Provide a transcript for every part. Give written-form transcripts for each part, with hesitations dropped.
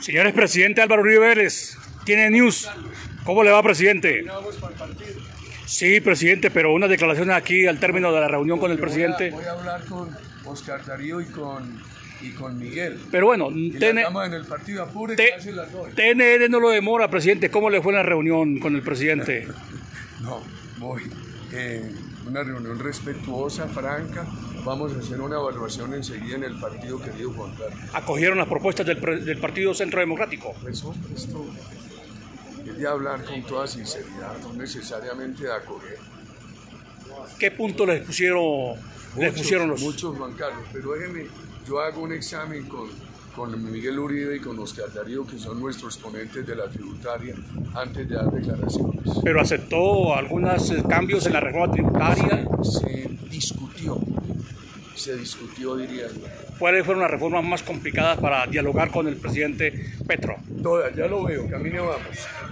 Señores, presidente Álvaro Uribe Vélez, tiene news. ¿Cómo le va, presidente? Sí, presidente, pero unas declaraciones aquí al término de la reunión con el presidente. Voy a hablar con Oscar Darío y con Miguel. Pero bueno, en el partido apure, casi las doy. TNR no lo demora, presidente. ¿Cómo le fue en la reunión con el presidente? No, voy. Una reunión respetuosa, franca. Vamos a hacer una evaluación enseguida en el partido, querido Juan Carlos. ¿Acogieron las propuestas del Partido Centro Democrático? Pues hombre, esto es de hablar con toda sinceridad, no necesariamente de acoger. ¿Qué puntos les pusieron los...? Muchos, Juan Carlos, pero déjenme, yo hago un examen con Miguel Uribe y con Oscar Darío, que son nuestros ponentes de la tributaria, antes de dar declaraciones. ¿Pero aceptó algunos cambios en la reforma tributaria? Se discutió, diría yo. ¿Cuáles fueron las reformas más complicadas para dialogar con el presidente Petro? Todas, ya lo veo, camine vamos.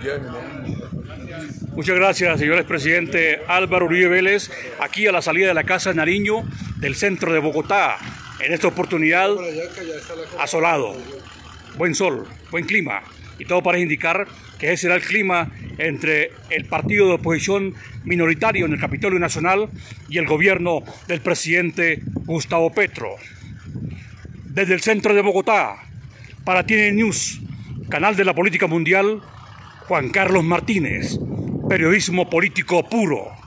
Muchas gracias, señores presidente Álvaro Uribe Vélez, aquí a la salida de la Casa de Nariño del centro de Bogotá. En esta oportunidad, asolado, buen sol, buen clima, y todo parece indicar que ese será el clima entre el partido de oposición minoritario en el Capitolio Nacional y el gobierno del presidente Gustavo Petro. Desde el centro de Bogotá, para TN News, canal de la política mundial, Juan Carlos Martínez, periodismo político puro.